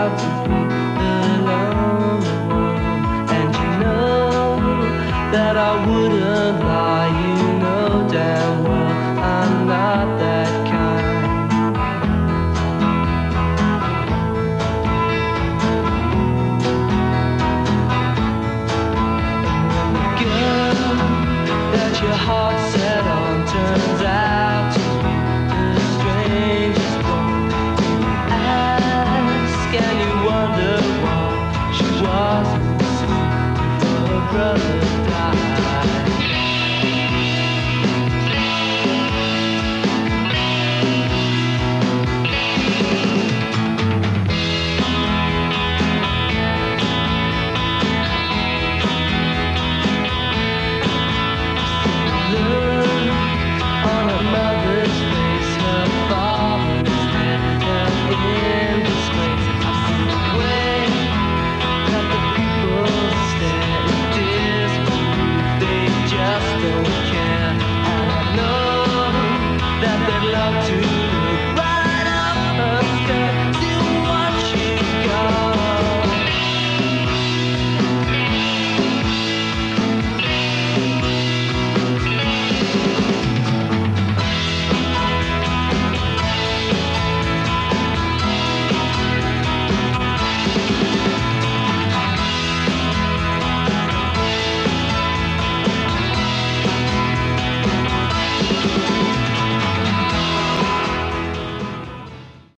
out to be the lonely one. And you know that I wouldn't lie. You know damn well I'm not that kind. That your heart set on turns out to be the strangest one. You ask and you wonder why she wasn't seen before her brother